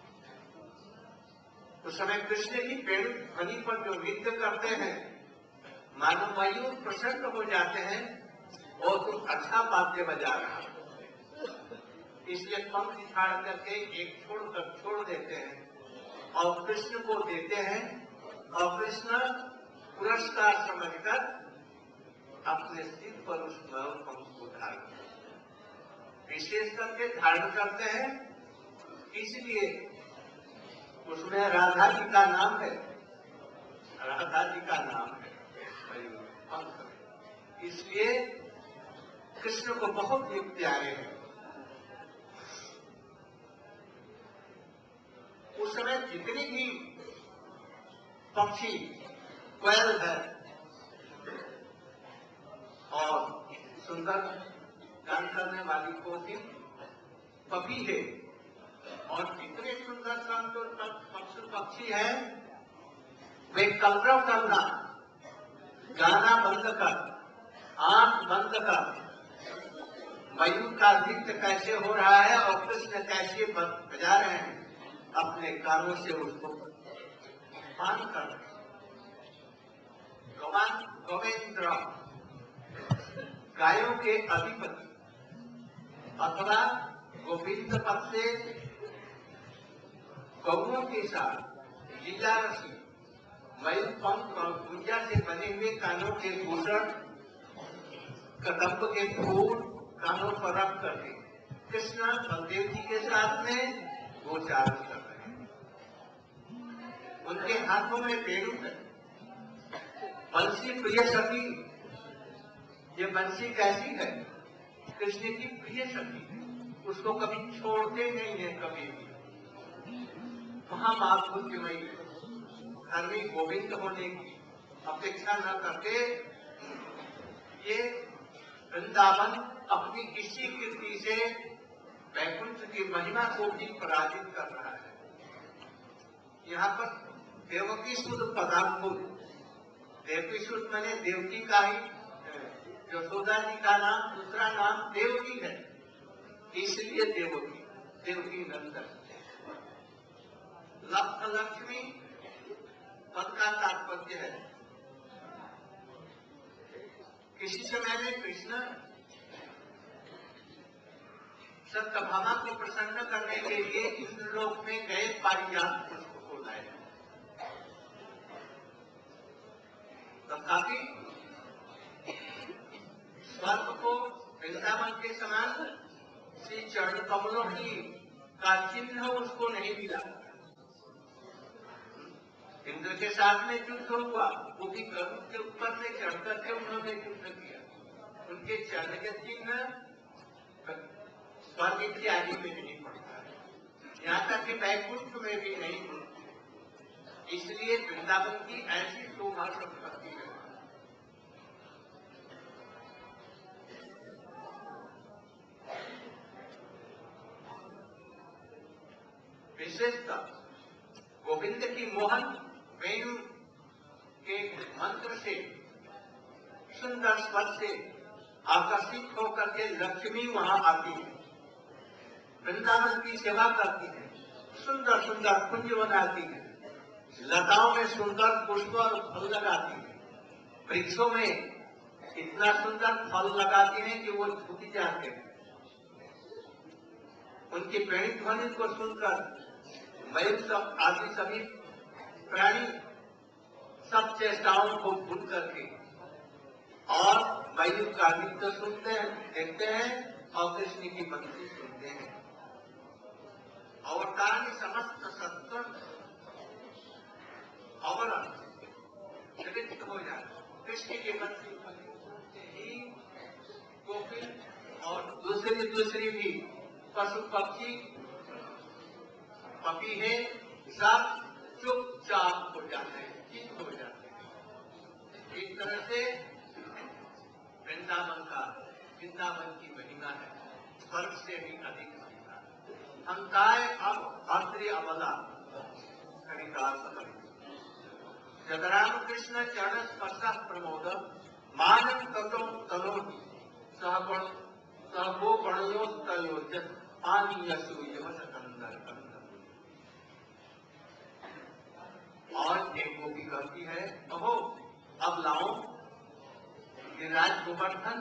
उस समय कृष्ण की पेड़ ध्वनि पर जो नृत्य करते हैं, मानो मयूर प्रसन्न हो जाते हैं और तुम अच्छा वाद्य बजा रहा है, इसलिए पंख छाड़ करके एक छोड़कर छोड़ देते हैं और कृष्ण को देते हैं, और कृष्ण पुरस्कार समझकर अपने सिर पर उस मयूर पंख को धारण विशेष करके धारण करते हैं। इसलिए उसमें राधा जी का नाम है, राधा जी का नाम है मयूर पंख, इसलिए कृष्ण को बहुत ही प्यारे हैं। उस समय जितनी भी पक्षी, कोयल है और सुंदर गान करने वाली कोकिल पपी है, और जितने सुंदर सुंदर पक्षी पक्षी हैं, वे कलरव करना, गाना बंद कर, आंख बंद कर, मयूर का नृत्य कैसे हो रहा है और कृष्ण कैसे बजा रहे हैं, अपने कानों से उसको पान कर। भगवान गोविंद्र गायों के अधिपति अथवा गोविंद पद से गौओं के साथ लीला रसी, मयूर पंख और गुंजा से बने हुए कानों के भूषण, कदम्ब के फूल कानों पर रख करके कृष्ण बलदेव जी के साथ में गोचारण कर रहे हैं। उनके हाथों में पेड़ू है, बंसी प्रिय सखी, ये बंसी कैसी है? कृष्ण की प्रिय सखी है, उसको कभी छोड़ते नहीं है कभी भी। महामाधुर्यमयी घर में गोविंद होने की अपेक्षा न करके ये वृंदावन अपनी किसी कीर्ति से वैकुंठ की महिमा को भी पराजित कर रहा है। यहाँ पर देवकी सुध पदार्थ, देवकी सुध मैंने देवकी का ही, यशोदा जी का नाम दूसरा नाम देवकी है, इसलिए देवकी, देवकी नंदन। लक्ष्मी पद का तात्पर्य है, किसी समय में कृष्ण सत्यभामा को प्रसन्न करने के लिए इंद्रलोक में गए पारिजात पुष्प को लाए, तथापि स्वर्ग को वृंदावन के समान श्री चरण कमलों की का चिन्ह उसको नहीं मिला। इंद्र के साथ में युद्ध हुआ, वो भी गरुड़ के ऊपर से चढ़ करके उन्होंने युद्ध किया, उनके चरण के चिन्ह स्वर्ग इत्यादि में नहीं पड़ता है, यहाँ तक कि वैकुंठ में भी नहीं पड़ता। इसलिए वृंदावन की ऐसी शोभा संपत्ति है। विशेषतः गोविंद की मोहन वेणु के मंत्र से, सुंदर स्वर से आकर्षित होकर के लक्ष्मी वहां आती है, वृंदावन की सेवा करती है, सुंदर सुंदर कुंज बनाती है, लताओं में सुंदर पुष्प और फल लगाती है, वृक्षों में इतना सुंदर फल लगाती हैं कि वो झुक जाते हैं। उनकी वेणी ध्वनि को सुनकर मयूर सब आदि सभी प्राणी सब चेष्टाओं को भूल करके और मयूर का नृत्य सुनते हैं, देखते हैं और कृष्ण की बंसी सुनते हैं। अवतारी समस्त सत्व अवरण चरित हो जाए, कृष्ण की बंसी सुनते ही गोपिन और दूसरी दूसरी भी पशु पक्षी पपी है सब चुपचाप हो जाते हैं, चुप हो जाते हैं। एक तरह से वृंदावन का वृंदावन की महिमा है, स्वर्ग से भी अधिक महिमा है। अंताय अब भद्री अबला हरिदास जब राम कृष्ण चरण स्पर्श प्रमोद मानव ततो तनो सहगुण सहगो गणयो तयोजन पानी असूय सकंदर और एक गोपी कहती है, अहो अब लाओ ये राज गोवर्धन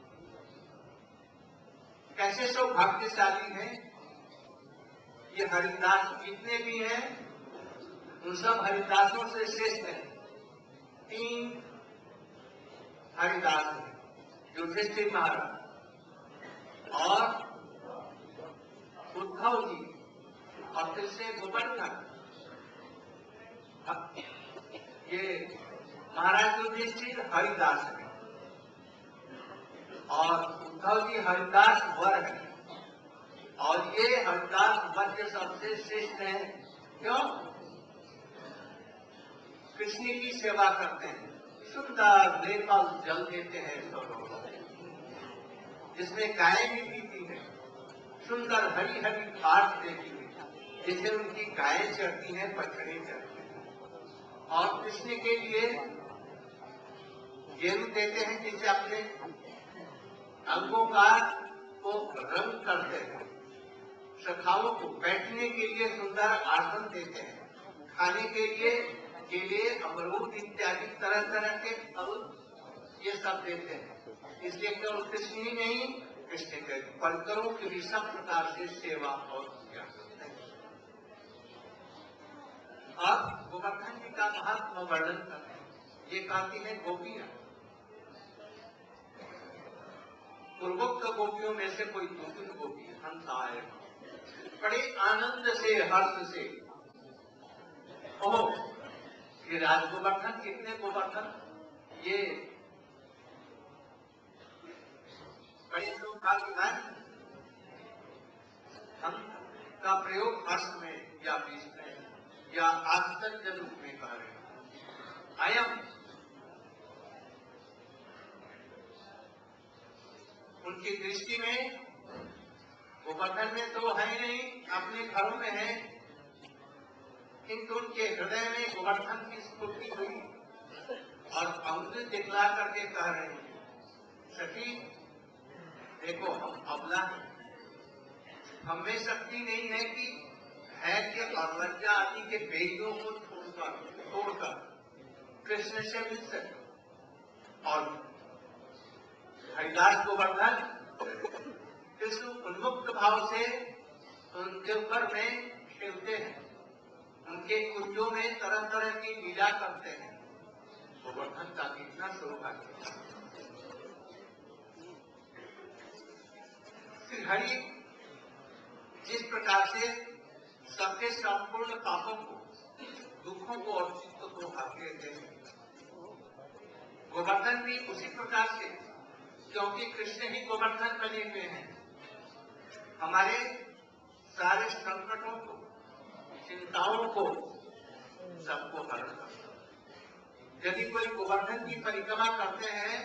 कैसे सौभाग्यशाली है, ये हरिदास जितने भी हैं उन सब हरिदासों से श्रेष्ठ है। तीन हरिदास हैं, युधिष्ठिर महाराज और उद्धव जी और फिर से गोवर्धन। ये महाराज युधिष्ठिर हरिदास है और उद्धव जी हरिदास वर है, और ये हरिदास वर के सबसे श्रेष्ठ है। क्यों? कृष्ण की सेवा करते हैं, सुंदर निर्मल जल देते हैं सरोवर जिसमें गायें भी पीती है, सुंदर हरी हरी घास देती है जिसे उनकी गायें चढ़ती हैं, बछड़े चढ़ते हैं, और कृष्ण के लिए गेरू देते हैं जिसे अपने अंगों का को रंग करते हैं, सखाओं को बैठने के लिए सुंदर आसन देते हैं, खाने के लिए केले अमरूद इत्यादि तरह तरह के फल ये सब देते हैं। इसलिए केवल कृष्ण ही नहीं, कृष्ण के परिकरों की भी सब प्रकार से सेवा और पूजा करते हैं। अब गोवर्धन जी का महात्मा वर्णन करते हैं। ये कहती है गोपियां, पूर्वोक्त गोपियों में से कोई दूसरी गोपी हंसाए बड़े आनंद से हर्ष से, ओह ये राज गोवर्धन, कितने गोवर्धन, ये कई लोग भाग्यवान हम का प्रयोग हर्ष में या बीच में या आश्चर्य रूप में कह रहे हैं। अयम उनकी दृष्टि में गोवर्धन में तो है नहीं, अपने घरों में है, किंतु उनके हृदय में गोवर्धन की स्फूर्ति हुई और अंगुली दिखला करके कह रहे हैं, सखी देखो हम अबला हैं, हमें शक्ति नहीं है कि है कि अवज्ञा आदि के वेदों को छोड़कर छोड़कर कृष्ण से मिल सके। और हरिदास गोवर्धन कृष्ण उन्मुक्त भाव से उनके ऊपर में खेलते हैं, उनके कुंजों में तरह तरह की लीला करते हैं। गोवर्धन का कितना सौभाग्य। श्री हरि जिस प्रकार से सबके संपूर्ण पापों को, दुखों को और चित्त को ढाक लेते हैं, गोवर्धन भी उसी प्रकार से, क्योंकि कृष्ण ही गोवर्धन बने हुए हैं, हमारे सारे संकटों को, चिंताओं को सबको हरण करता है। यदि कोई गोवर्धन की परिक्रमा करते हैं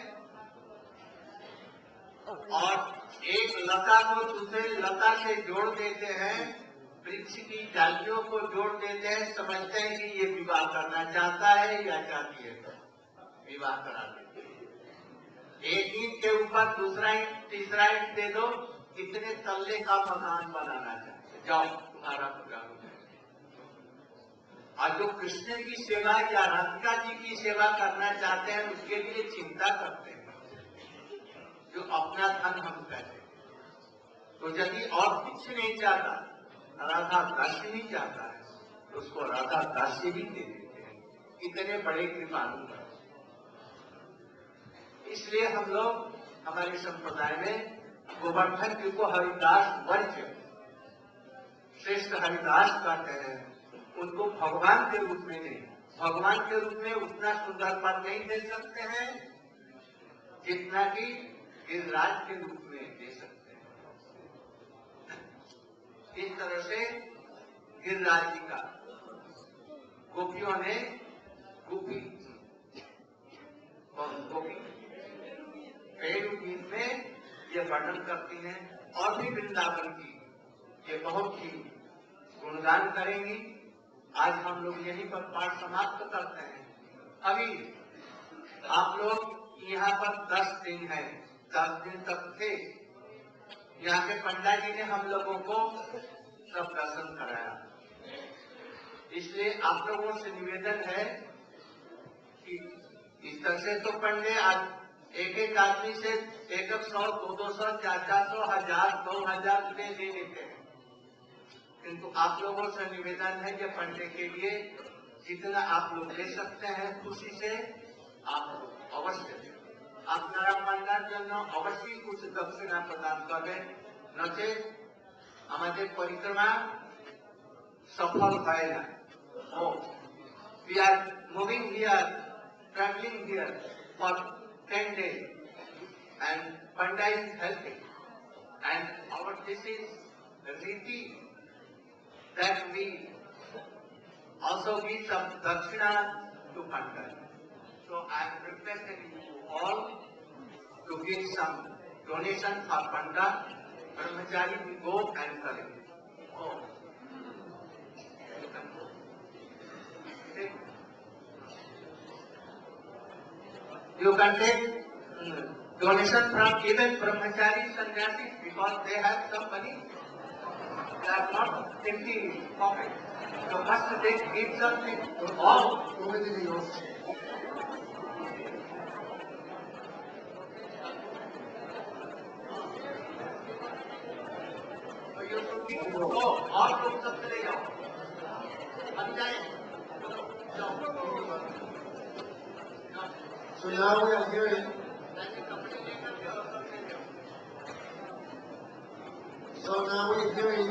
और एक लता को दूसरे लता से जोड़ देते हैं, वृक्ष की डालियों को जोड़ देते हैं, समझते हैं कि ये विवाह करना चाहता है या चाहती है, विवाह करा देते हैं। एक ईंट के ऊपर दूसरा ईंट, तीसरा ईंट दे दो, कितने तल्ले का मकान बनाना चाहते, जाओ तुम्हारा पूरा हो जाएगा। और जो कृष्ण की सेवा या राधिका जी की सेवा करना चाहते हैं, उसके लिए चिंता करते हैं, जो अपना धन हम कहते हैं। तो यदि और कुछ नहीं चाहता, राधा दासी नहीं चाहता है, तो उसको राधा दासी भी दे देते हैं। इतने बड़े कृपालु हैं। इसलिए हम लोग हमारे संप्रदाय में गोवर्धन जी को हरिदास वर्ज्य, श्रेष्ठ हरिदास कहते हैं। उनको भगवान के रूप में नहीं, भगवान के रूप में उतना सुंदर पद नहीं दे सकते हैं जितना कि गिरिराज के रूप में दे सकते हैं। इस तरह से गिरिराज जी का गोपियों ने गोपी और गोपी पेड़ गीत में ये वर्णन करती हैं, और भी वृंदावन की ये बहुत ही गुणगान करेंगी। आज हम लोग यहीं पर पाठ समाप्त करते हैं। अभी आप लोग यहाँ पर दस दिन है, दस दिन तक थे। यहाँ के पंडा जी ने हम लोगों को सब दर्शन कराया, इसलिए आप लोगों से निवेदन है कि इस तरह से तो पंडे आज एक एक आदमी से एक एक सौ, दो दो सौ, चार चार सौ, हजार, दो हजार रुपये दे देते हैं, किंतु आप लोगों से निवेदन है कि पंडे के लिए जितना आप लोग दे सकते हैं खुशी से आप अवश्य दें। আপনারা পান্ডার জন্য অবশ্যই कुछ दक्षिणा प्रदान करবেন, नचेत আমাদের परिक्रमा सफल হয় না। We are moving here, traveling here for ten days, and Panda is helping, and our this is riti that we also give some dakshina to Panda. So I am requesting you all to give some donation for Panda. Brahmachari will go and collect. Oh. You can take uh, donation from even brahmachari sannyasi because they have some money. They are not empty pocket. So first they give something to all. तो और लोग सब चले जाओ, हम जाए। So now we are hearing, so now we are hearing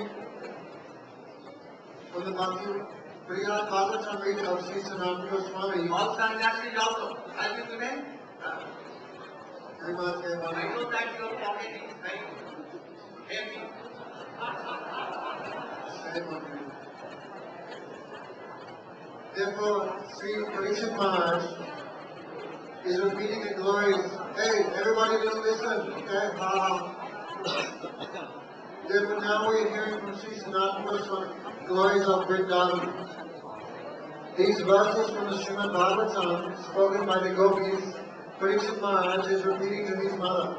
from the Bhakti Priya Bhagavatamrita of Sri Sanatana Goswami. और सन्यासी जाओ तो आज तुम्हें Very much, I everyone. know that your pocket is very heavy. Therefore, Sri Parikshit Maharaj is repeating the glories. Hey, everybody just listen, okay? Uh, therefore, now we're hearing from Sri Sanatana Goswami glories of Vrindavan. These verses from the Srimad Bhagavatam, spoken by the gopis, Parikshit Maharaj is repeating to his mother.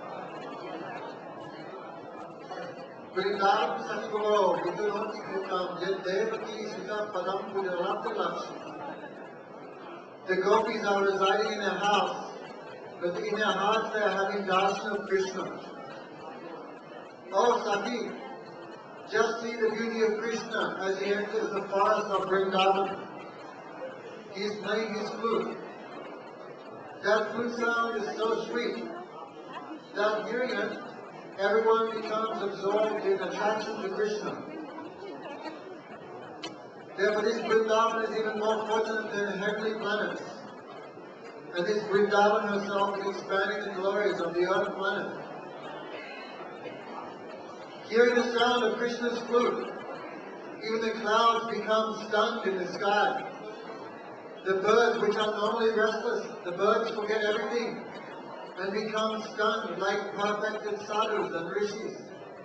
Vrindavan Satguru Vidunoti Kritam Yed Devaki Sita Padam Pujarata Lakshmi. The gopis are residing in their house, but in their hearts they are having darshan of Krishna. Oh Sati, just see the beauty of Krishna as he enters the forest of Vrindavan. He is playing his flute. That flute sound is so sweet that hearing it, everyone becomes absorbed in attraction to Krishna. Therefore, this Vrindavan is even more fortunate than the heavenly planets. And this Vrindavan herself is expanding the glories of the earth planet. Hearing the sound of Krishna's flute, even the clouds become stunned in the sky. The birds, which are normally restless, the birds forget everything and become stunned like perfected sadhus and rishis.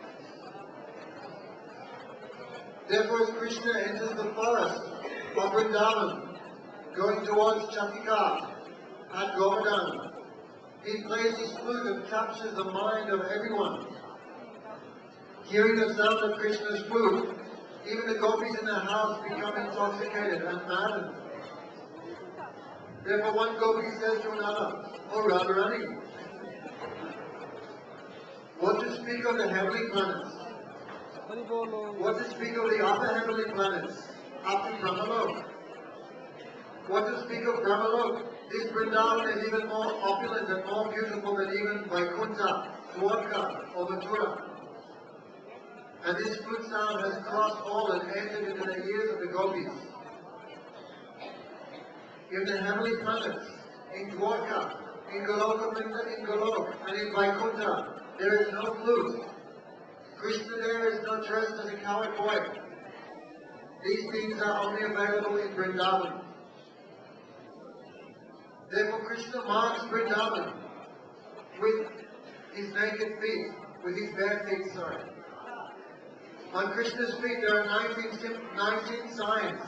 Therefore, as Krishna enters the forest of Vrindavan, going towards Chatika and Govardhan, he plays his flute and captures the mind of everyone. Hearing the sound of Krishna's flute, even the gopis in the house become intoxicated and maddened. Therefore, one gopi says to another, "Oh Radharani, what to speak of the heavenly planets? What to speak of the upper heavenly planets, up to Brahmalok? What to speak of Brahmalok? This Vrindavan is even more opulent and more beautiful than even Vaikuntha, Dwarka, or Mathura. And this flute sound has crossed all and entered into the ears of the gopis. In the heavenly planets, in Dwarka, in Goloka, in Golok, and in Vaikuntha, there is no flute. Krishna there is not dressed as a coward boy. These things are only available in Vrindavan. Therefore, Krishna marks Vrindavan with his naked feet, with his bare feet, sorry. On Krishna's feet there are nineteen, nineteen signs.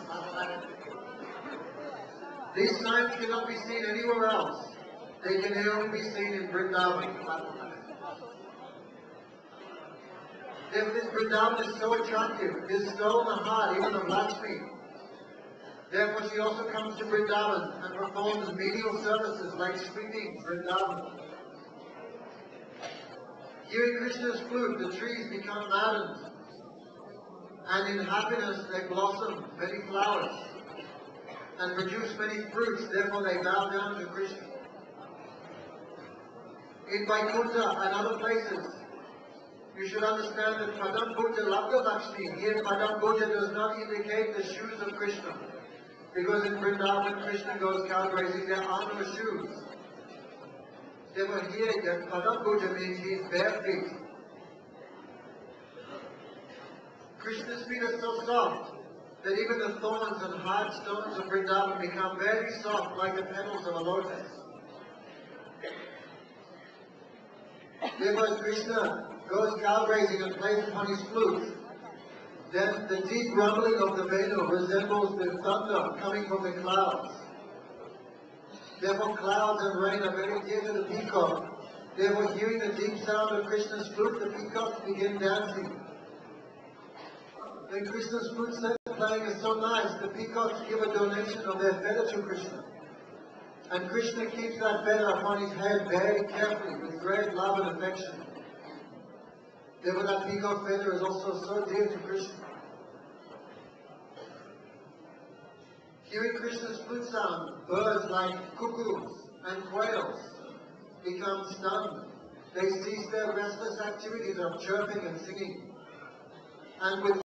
These signs cannot be seen anywhere else. They can only be seen in Vrindavan. Therefore, this Vrindavan is so attractive. It is so in the heart, even of Lakshmi. Therefore, she also comes to Vrindavan and performs menial services like sweeping Vrindavan. Hearing Krishna's flute, the trees become maddened. And in happiness they blossom many flowers and produce many fruits, therefore they bow down to Krishna. In Vaikuntha and other places, you should understand that Padam Bhuja Labda Lakshmi, here Padam Bhuja does not indicate the shoes of Krishna. Because in Vrindavan, Krishna goes cow grazing, there are no shoes. Therefore here, that Padam Bhuja means his bare feet. Krishna's feet are so soft that even the thorns and hard stones of Vrindavan become very soft like the petals of a lotus. Therefore, as Krishna goes cow grazing and plays upon his flute, then the deep rumbling of the Venu resembles the thunder coming from the clouds. Therefore, clouds and rain are very dear to the peacock. Therefore, hearing the deep sound of Krishna's flute, the peacocks begin dancing. When Krishna's flute set playing is so nice, the peacocks give a donation of their feather to Krishna. And Krishna keeps that feather upon his head very carefully, with great love and affection. Therefore that peacock feather is also so dear to Krishna. Hearing Krishna's flute sound, birds like cuckoos and quails become stunned. They cease their restless activities of chirping and singing. And with